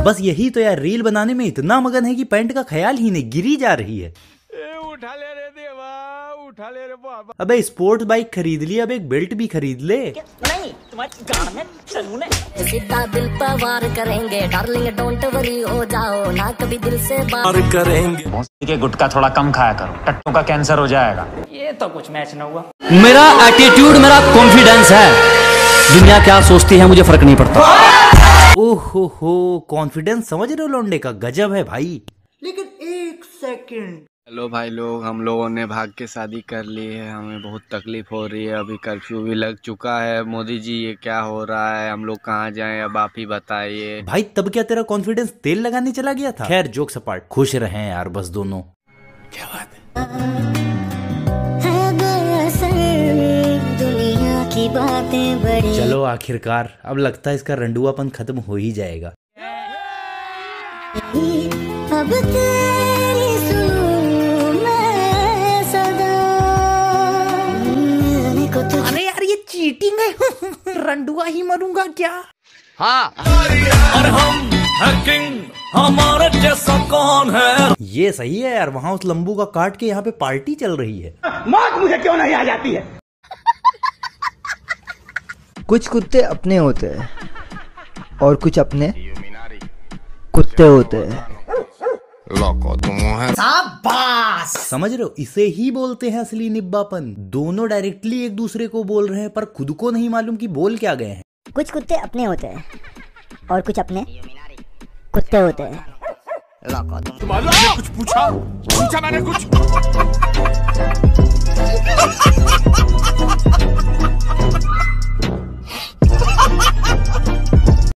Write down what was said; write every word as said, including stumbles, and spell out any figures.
बस यही तो यार, रील बनाने में इतना मगन है कि पैंट का ख्याल ही नहीं, गिरी जा रही है। ए, उठा ले रे देवा, उठा ले रे बाबा। अबे स्पोर्ट्स बाइक खरीद ली, अब एक बेल्ट भी खरीद ले। नहीं तुम्हारी गाड़ में चलूं सीधा दिल पर वार करेंगे डार्लिंग, डोंट वरी हो जाओ ना कभी दिल से बात करेंगे। के गुटखा थोड़ा कम खाया करो, टट्टू का कैंसर हो जाएगा। ये तो कुछ मैच न हुआ। मेरा एटीट्यूड, मेरा कॉन्फिडेंस है, दुनिया क्या सोचती है मुझे फर्क नहीं पड़ता। ओहो हो, कॉन्फिडेंस समझ रहे हो लौंडे का, गजब है भाई। लेकिन एक सेकंड। हेलो भाई लोग, हम लोगों ने भाग के शादी कर ली है, हमें बहुत तकलीफ हो रही है, अभी कर्फ्यू भी लग चुका है। मोदी जी ये क्या हो रहा है, हम लोग कहाँ जाएं, अब आप ही बताइए। भाई तब क्या तेरा कॉन्फिडेंस तेल लगाने चला गया था? खैर जोक सपाट, खुश रहे यार बस दोनों। क्या बात है? दुनिया की बातें बड़ी। चलो आखिरकार, अब लगता है इसका रंडुआपन खत्म हो ही जाएगा। अब तेरी सुनूं मैं सदा। अरे यार ये चीटिंग है। रंडुआ ही मरूंगा क्या? हाँ, और हम हैकिंग, हमारे जैसा कौन है? ये सही है यार, वहाँ उस लंबू का काट के यहाँ पे पार्टी चल रही है। मौत मुझे क्यों नहीं आ जाती है? कुछ कुत्ते अपने होते हैं और कुछ अपने कुत्ते होते हैं। शाबाश। समझ रहे हो, इसे ही बोलते हैं असली निब्बापन। दोनों डायरेक्टली एक दूसरे को बोल रहे हैं पर खुद को नहीं मालूम कि बोल क्या गए हैं। कुछ कुत्ते अपने होते हैं और कुछ अपने कुत्ते होते हैं। कुछ पूछा पूछा मैंने कुछ